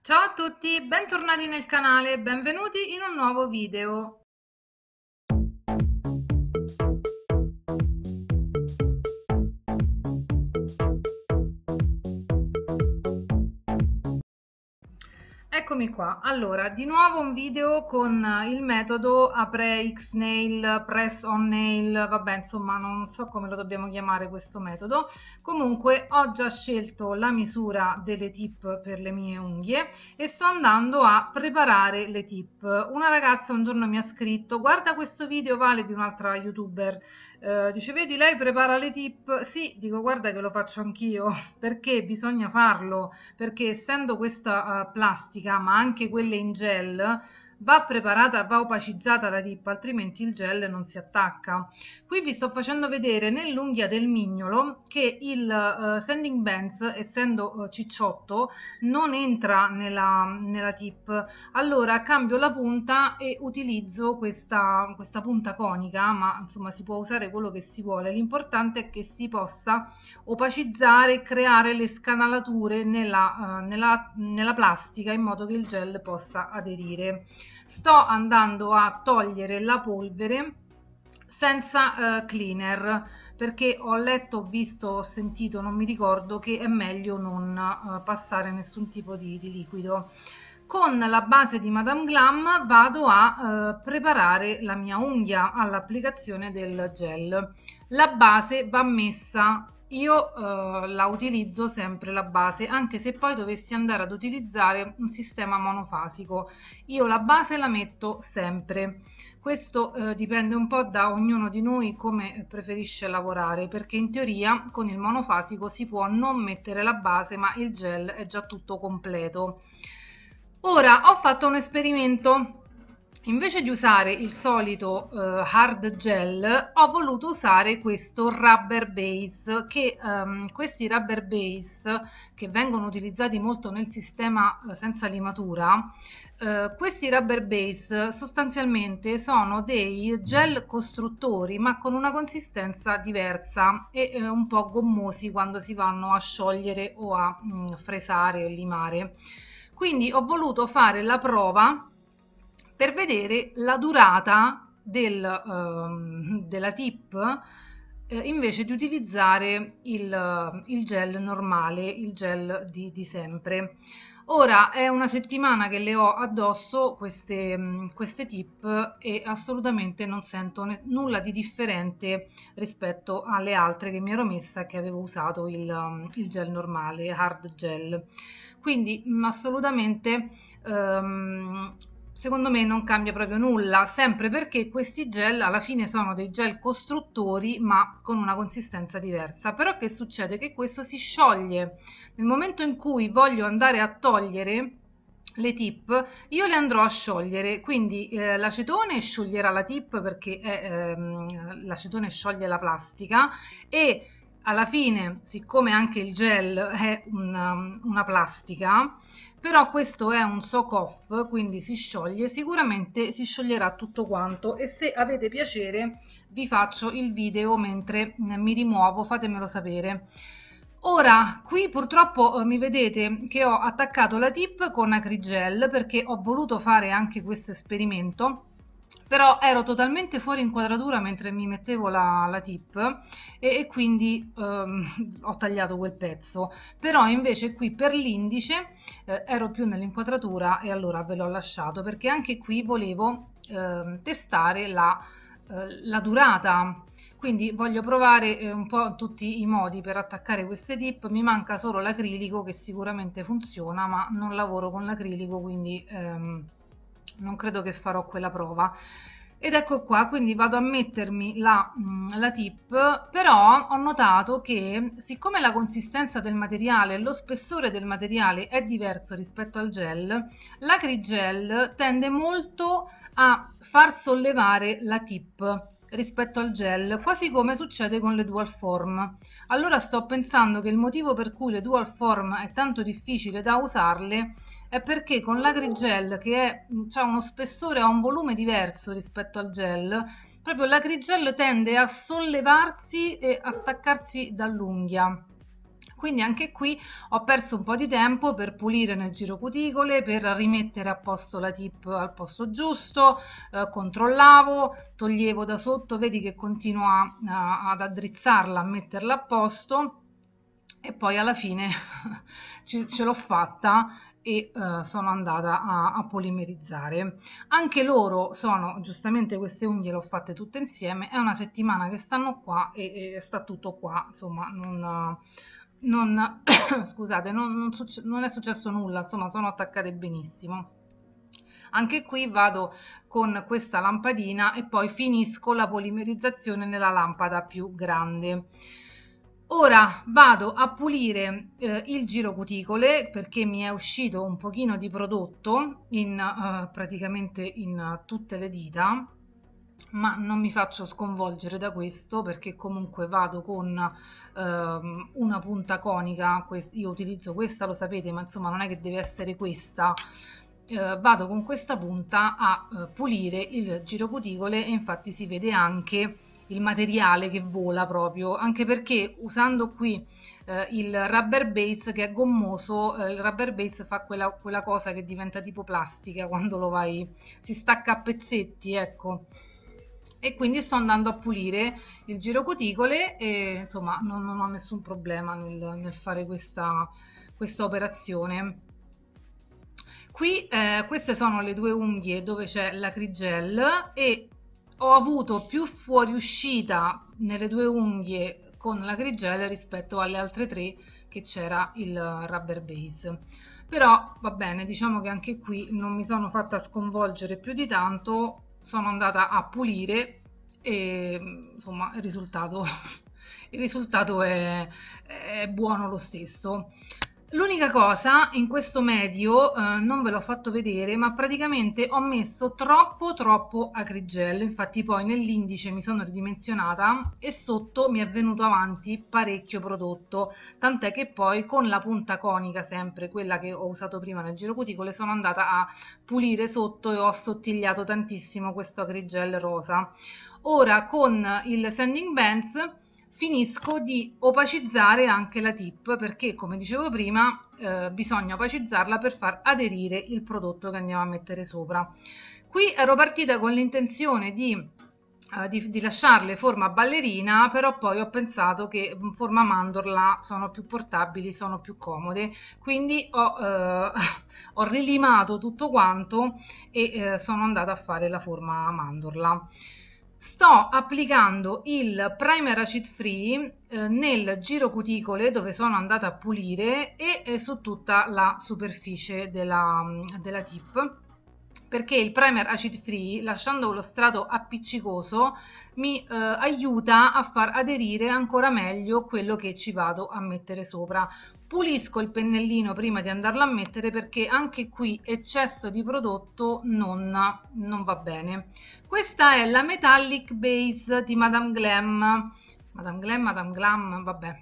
Ciao a tutti, bentornati nel canale, benvenuti in un nuovo video. Eccomi qua, allora di nuovo un video con il metodo Apre X Nail, Press on Nail, vabbè insomma non so come lo dobbiamo chiamare questo metodo. Comunque ho già scelto la misura delle tip per le mie unghie e sto andando a preparare le tip. Una ragazza un giorno mi ha scritto: guarda questo video Vale, di un'altra youtuber, dice vedi lei prepara le tip. Sì, dico guarda che lo faccio anch'io perché bisogna farlo, perché essendo questa plastica, ma anche quelle in gel, va preparata, va opacizzata la tip, altrimenti il gel non si attacca. Qui vi sto facendo vedere nell'unghia del mignolo che il sanding bands, essendo cicciotto, non entra nella tip. Allora cambio la punta e utilizzo questa punta conica, ma insomma si può usare quello che si vuole. L'importante è che si possa opacizzare e creare le scanalature nella plastica in modo che il gel possa aderire. Sto andando a togliere la polvere senza cleaner, perché ho letto, ho visto, ho sentito, non mi ricordo, che è meglio non passare nessun tipo di liquido. Con la base di Madame Glam vado a preparare la mia unghia all'applicazione del gel. La base va messa, io la utilizzo sempre la base, anche se poi dovessi andare ad utilizzare un sistema monofasico. Io la base la metto sempre. Questo dipende un po' da ognuno di noi come preferisce lavorare, perché in teoria con il monofasico si può non mettere la base, ma il gel è già tutto completo. Ora ho fatto un esperimento. Invece di usare il solito hard gel, ho voluto usare questo rubber base, che questi rubber base che vengono utilizzati molto nel sistema senza limatura, questi rubber base sostanzialmente sono dei gel costruttori, ma con una consistenza diversa e un po' gommosi quando si vanno a sciogliere o a fresare o limare. Quindi ho voluto fare la prova per vedere la durata della tip, invece di utilizzare il gel normale, il gel di sempre. Ora è una settimana che le ho addosso queste tip e assolutamente non sento nulla di differente rispetto alle altre che mi ero messa, che avevo usato il gel normale, hard gel. Quindi assolutamente secondo me non cambia proprio nulla, sempre perché questi gel alla fine sono dei gel costruttori ma con una consistenza diversa. Però che succede? Che questo si scioglie nel momento in cui voglio andare a togliere le tip, io le andrò a sciogliere, quindi l'acetone scioglierà la tip perché l'acetone scioglie la plastica, e alla fine, siccome anche il gel è una plastica, però questo è un soak off, quindi si scioglie, sicuramente si scioglierà tutto quanto. E se avete piacere vi faccio il video mentre mi rimuovo, fatemelo sapere. Ora, qui purtroppo mi vedete che ho attaccato la tip con acrigel perché ho voluto fare anche questo esperimento, però ero totalmente fuori inquadratura mentre mi mettevo la tip e quindi ho tagliato quel pezzo. Però invece qui per l'indice ero più nell'inquadratura e allora ve l'ho lasciato, perché anche qui volevo testare la durata. Quindi voglio provare un po' tutti i modi per attaccare queste tip. Mi manca solo l'acrilico, che sicuramente funziona, ma non lavoro con l'acrilico, quindi non credo che farò quella prova. Ed ecco qua, quindi vado a mettermi la tip, però ho notato che siccome la consistenza del materiale, lo spessore del materiale è diverso rispetto al gel, l'acrigel tende molto a far sollevare la tip rispetto al gel, quasi come succede con le dual form. Allora sto pensando che il motivo per cui le dual form è tanto difficile da usarle è perché con l'acrigel, che ha uno spessore, ha un volume diverso rispetto al gel, proprio l'acrigel tende a sollevarsi e a staccarsi dall'unghia. Quindi anche qui ho perso un po' di tempo per pulire nel giracuticole, per rimettere a posto la tip al posto giusto, controllavo, toglievo da sotto, vedi che continua ad addrizzarla, a metterla a posto, e poi alla fine ce l'ho fatta e sono andata a polimerizzare. Anche loro sono, giustamente queste unghie le ho fatte tutte insieme, è una settimana che stanno qua e sta tutto qua, insomma non scusate, non è successo nulla, insomma sono attaccate benissimo. Anche qui vado con questa lampadina e poi finisco la polimerizzazione nella lampada più grande. Ora vado a pulire il girocuticole perché mi è uscito un pochino di prodotto praticamente in tutte le dita, ma non mi faccio sconvolgere da questo perché comunque vado con una punta conica. Io utilizzo questa, lo sapete, ma insomma non è che deve essere questa. Vado con questa punta a pulire il girocuticole e infatti si vede anche il materiale che vola proprio, anche perché usando qui il rubber base che è gommoso, il rubber base fa quella cosa che diventa tipo plastica quando lo vai, si stacca a pezzetti, ecco. E quindi sto andando a pulire il girocuticole e insomma non ho nessun problema nel fare questa operazione. Qui queste sono le due unghie dove c'è l'acrigel e ho avuto più fuoriuscita nelle due unghie con l'acrigel rispetto alle altre tre che c'era il rubber base. Però va bene, diciamo che anche qui non mi sono fatta sconvolgere più di tanto, sono andata a pulire e insomma il risultato è buono lo stesso. L'unica cosa, in questo medio non ve l'ho fatto vedere, ma praticamente ho messo troppo acrigel, infatti poi nell'indice mi sono ridimensionata e sotto mi è venuto avanti parecchio prodotto, tant'è che poi con la punta conica, sempre quella che ho usato prima nel girocuticole, sono andata a pulire sotto e ho assottigliato tantissimo questo acrigel rosa. Ora con il Sanding Bands finisco di opacizzare anche la tip perché, come dicevo prima, bisogna opacizzarla per far aderire il prodotto che andiamo a mettere sopra. Qui ero partita con l'intenzione di lasciarle forma ballerina, però poi ho pensato che forma mandorla sono più portabili, sono più comode, quindi ho rilimato tutto quanto e sono andata a fare la forma mandorla. Sto applicando il primer acid free nel girocuticole dove sono andata a pulire e su tutta la superficie della tip, perché il primer acid free, lasciando lo strato appiccicoso, mi aiuta a far aderire ancora meglio quello che ci vado a mettere sopra. Pulisco il pennellino prima di andarlo a mettere perché anche qui eccesso di prodotto non va bene. Questa è la Metallic Base di Madame Glam, Madame Glam, vabbè.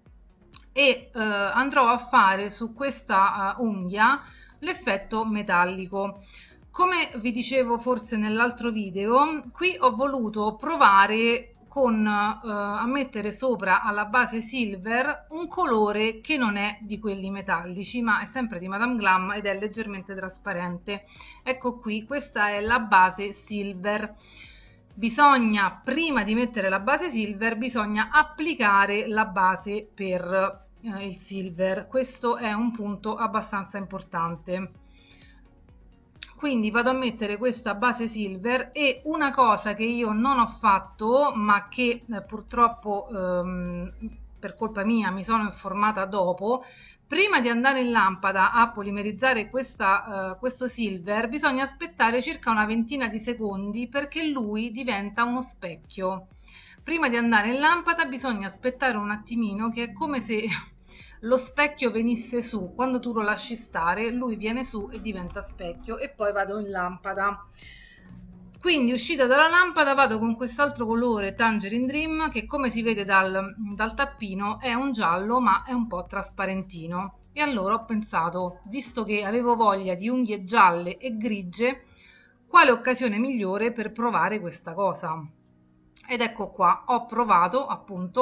E andrò a fare su questa unghia l'effetto metallico. Come vi dicevo forse nell'altro video, qui ho voluto provare a mettere sopra alla base silver un colore che non è di quelli metallici, ma è sempre di Madame Glam ed è leggermente trasparente. Ecco qui, questa è la base silver. Bisogna, prima di mettere la base silver, bisogna applicare la base per il silver. Questo è un punto abbastanza importante. Quindi vado a mettere questa base silver e una cosa che io non ho fatto ma che purtroppo per colpa mia mi sono informata dopo, prima di andare in lampada a polimerizzare questo silver bisogna aspettare circa una ventina di secondi perché lui diventa uno specchio. Prima di andare in lampada bisogna aspettare un attimino, che è come se lo specchio venisse su, quando tu lo lasci stare lui viene su e diventa specchio e poi vado in lampada. Quindi uscita dalla lampada vado con quest'altro colore Tangerine Dream che, come si vede dal tappino, è un giallo ma è un po' trasparentino, e allora ho pensato, visto che avevo voglia di unghie gialle e grigie, quale occasione migliore per provare questa cosa? Ed ecco qua, ho provato appunto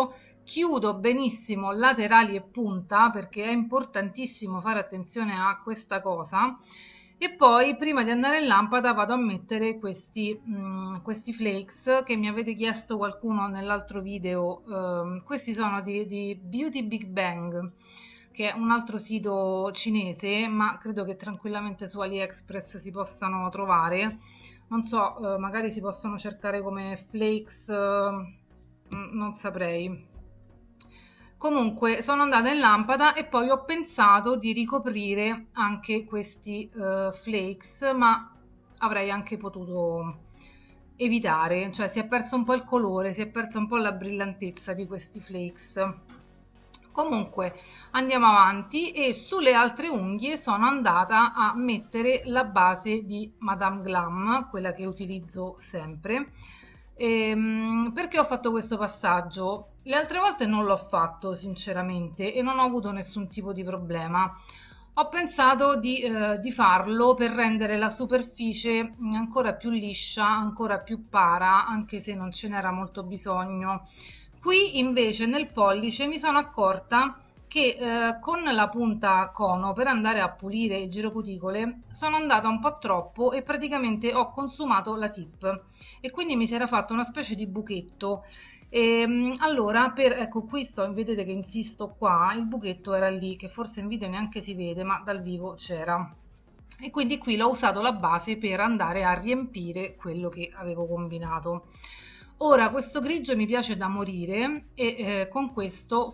chiudo benissimo laterali e punta, perché è importantissimo fare attenzione a questa cosa. E poi prima di andare in lampada vado a mettere questi flakes che mi avete chiesto qualcuno nell'altro video. Questi sono di Beauty Big Bang, che è un altro sito cinese, ma credo che tranquillamente su AliExpress si possano trovare. Non so, magari si possono cercare come flakes, non saprei. Comunque sono andata in lampada e poi ho pensato di ricoprire anche questi flakes, ma avrei anche potuto evitare, cioè si è perso un po' il colore, si è persa un po' la brillantezza di questi flakes. Comunque andiamo avanti e sulle altre unghie sono andata a mettere la base di Madame Glam, quella che utilizzo sempre. Perché ho fatto questo passaggio? Le altre volte non l'ho fatto sinceramente e non ho avuto nessun tipo di problema. Ho pensato di farlo per rendere la superficie ancora più liscia, ancora più para, anche se non ce n'era molto bisogno. Qui invece nel pollice mi sono accorta che con la punta cono per andare a pulire il girocuticole sono andata un po' troppo e praticamente ho consumato la tip e quindi mi si era fatto una specie di buchetto. Allora, ecco qui vedete che insisto qua, il buchetto era lì, che forse in video neanche si vede, ma dal vivo c'era. E quindi qui l'ho usato la base per andare a riempire quello che avevo combinato. Ora questo grigio mi piace da morire e con questo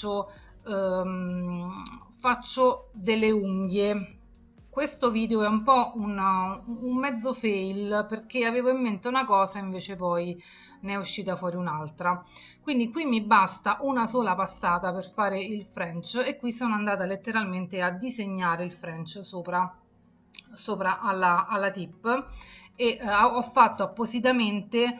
faccio delle unghie. Questo video è un po' un mezzo fail perché avevo in mente una cosa invece poi ne è uscita fuori un'altra. Quindi qui mi basta una sola passata per fare il French e qui sono andata letteralmente a disegnare il French sopra alla tip e ho fatto appositamente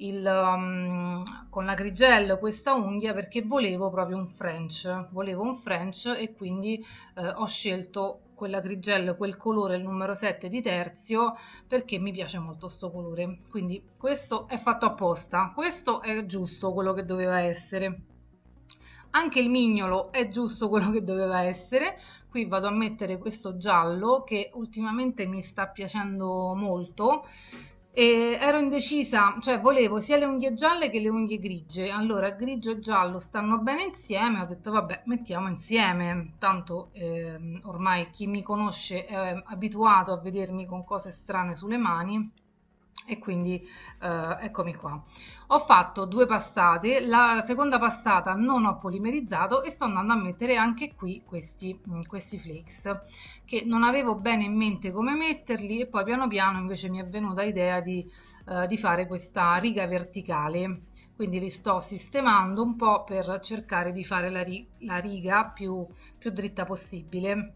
con la grigel questa unghia perché volevo proprio un French e quindi ho scelto quella grigel, quel colore, il numero 7 di terzio, perché mi piace molto sto colore. Quindi questo è fatto apposta, questo è giusto quello che doveva essere. Anche il mignolo è giusto quello che doveva essere. Qui vado a mettere questo giallo che ultimamente mi sta piacendo molto e ero indecisa, cioè volevo sia le unghie gialle che le unghie grigie. Allora grigio e giallo stanno bene insieme, ho detto vabbè mettiamo insieme, tanto ormai chi mi conosce è abituato a vedermi con cose strane sulle mani e quindi eccomi qua. Ho fatto due passate, la seconda passata non ho polimerizzato e sto andando a mettere anche qui questi flakes che non avevo bene in mente come metterli e poi piano piano invece mi è venuta l'idea di fare questa riga verticale, quindi li sto sistemando un po' per cercare di fare la riga più dritta possibile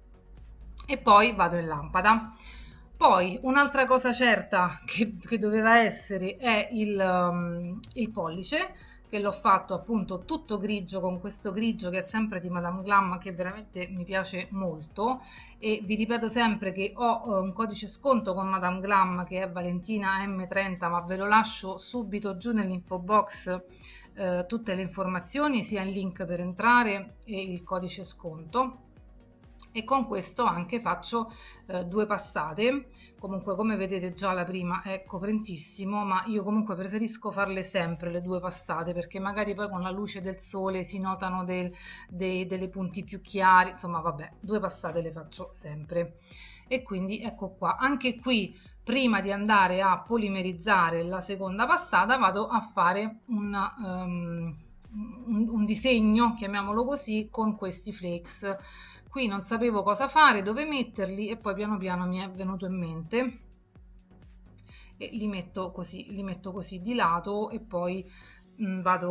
e poi vado in lampada. Poi un'altra cosa certa che doveva essere è il pollice, che l'ho fatto appunto tutto grigio con questo grigio che è sempre di Madame Glam, che veramente mi piace molto. E vi ripeto sempre che ho un codice sconto con Madame Glam che è Valentina M30, ma ve lo lascio subito giù nell'info box, tutte le informazioni, sia il link per entrare e il codice sconto. E con questo anche faccio due passate. Comunque come vedete già la prima è coprentissimo, ma io comunque preferisco farle sempre le due passate perché magari poi con la luce del sole si notano delle punti più chiari, insomma vabbè, due passate le faccio sempre. E quindi ecco qua, anche qui prima di andare a polimerizzare la seconda passata vado a fare un disegno, chiamiamolo così, con questi flakes. Qui non sapevo cosa fare, dove metterli e poi piano piano mi è venuto in mente e li metto così di lato e poi vado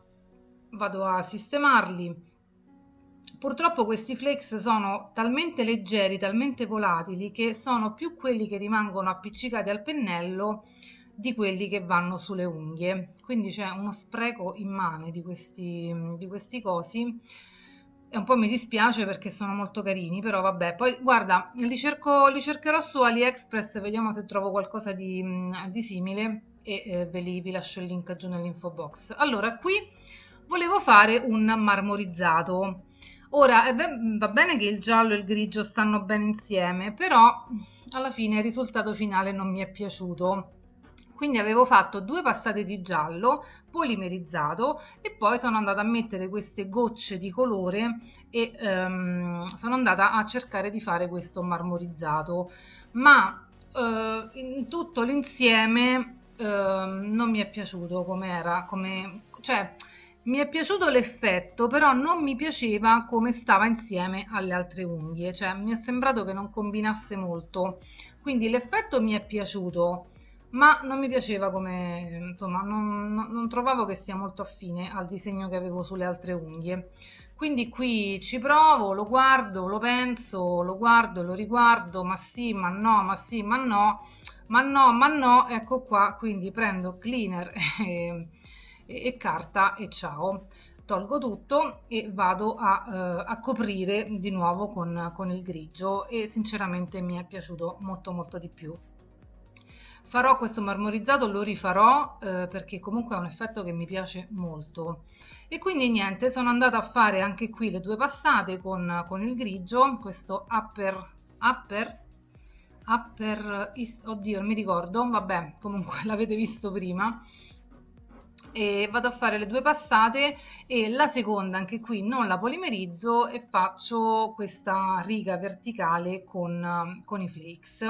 a sistemarli. Purtroppo questi flakes sono talmente leggeri, talmente volatili che sono più quelli che rimangono appiccicati al pennello di quelli che vanno sulle unghie, quindi c'è uno spreco immane di questi cosi. E un po' mi dispiace perché sono molto carini, però vabbè, poi guarda, li cercherò su AliExpress, vediamo se trovo qualcosa di simile e vi lascio il link giù nell'info box. Allora, qui volevo fare un marmorizzato. Ora, va bene che il giallo e il grigio stanno bene insieme, però alla fine il risultato finale non mi è piaciuto. Quindi avevo fatto 2 passate di giallo polimerizzato e poi sono andata a mettere queste gocce di colore e sono andata a cercare di fare questo marmorizzato, ma in tutto l'insieme non mi è piaciuto come era, cioè mi è piaciuto l'effetto, però non mi piaceva come stava insieme alle altre unghie, cioè mi è sembrato che non combinasse molto. Quindi l'effetto mi è piaciuto, ma non mi piaceva come, insomma, non trovavo che sia molto affine al disegno che avevo sulle altre unghie. Quindi qui ci provo, lo guardo, lo penso, lo guardo, lo riguardo, ma sì, ma no, ma sì, ma no, ma no, ma no, ecco qua, quindi prendo cleaner e carta e ciao. Tolgo tutto e vado a coprire di nuovo con il grigio e sinceramente mi è piaciuto molto molto di più. Farò questo marmorizzato, lo rifarò perché comunque è un effetto che mi piace molto. E quindi niente, sono andata a fare anche qui le 2 passate con il grigio, questo oddio non mi ricordo, vabbè comunque l'avete visto prima. E vado a fare le 2 passate e la seconda anche qui non la polimerizzo e faccio questa riga verticale con i flakes.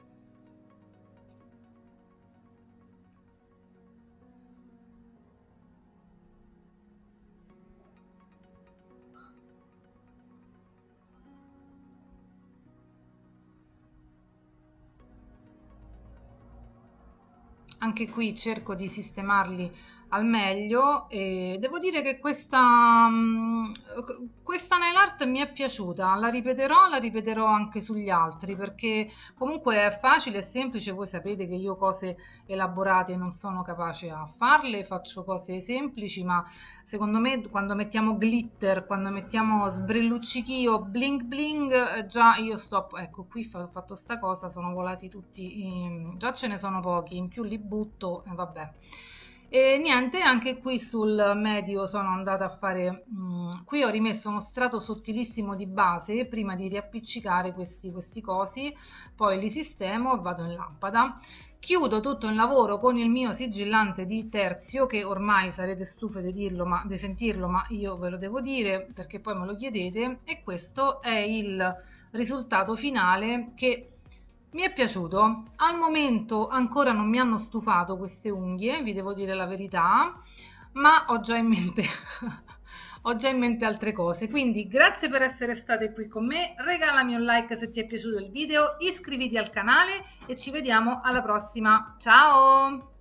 Anche qui cerco di sistemarli al meglio e devo dire che questa nail art mi è piaciuta, la ripeterò anche sugli altri perché comunque è facile e semplice, voi sapete che io cose elaborate non sono capace a farle, faccio cose semplici, ma secondo me quando mettiamo glitter, quando mettiamo sbrilluccichio, bling bling, già io sto, ecco qui ho fatto sta cosa, sono volati tutti, già ce ne sono pochi, in più li butto e vabbè. E niente, anche qui sul medio sono andata a fare, qui ho rimesso uno strato sottilissimo di base prima di riappiccicare questi cosi, poi li sistemo e vado in lampada. Chiudo tutto il lavoro con il mio sigillante di terzio, che ormai sarete stufe di sentirlo, ma io ve lo devo dire perché poi me lo chiedete, e questo è il risultato finale che mi è piaciuto. Al momento ancora non mi hanno stufato queste unghie, vi devo dire la verità, ma ho già in mente ho già in mente altre cose. Quindi grazie per essere state qui con me, regalami un like se ti è piaciuto il video, iscriviti al canale e ci vediamo alla prossima. Ciao!